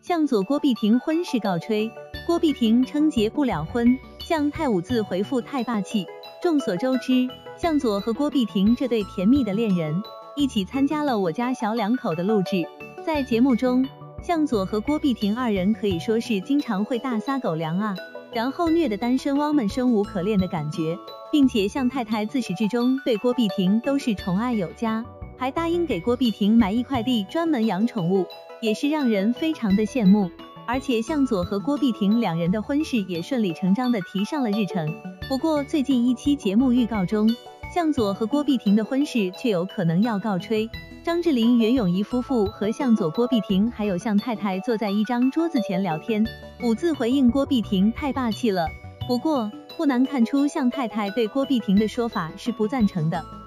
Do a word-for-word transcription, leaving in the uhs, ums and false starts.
向佐郭碧婷婚事告吹，郭碧婷称结不了婚，向太五字回复太霸气。众所周知，向佐和郭碧婷这对甜蜜的恋人一起参加了《我家小两口》的录制，在节目中，向佐和郭碧婷二人可以说是经常会大撒狗粮啊，然后虐得单身汪们生无可恋的感觉，并且向太太自始至终对郭碧婷都是宠爱有加，还答应给郭碧婷买一块地专门养宠物，也是让人非常的羡慕。而且向佐和郭碧婷两人的婚事也顺理成章的提上了日程。不过最近一期节目预告中，向佐和郭碧婷的婚事却有可能要告吹。张智霖、袁咏仪夫妇和向佐、郭碧婷还有向太太坐在一张桌子前聊天，五字回应郭碧婷太霸气了。不过不难看出向太太对郭碧婷的说法是不赞成的。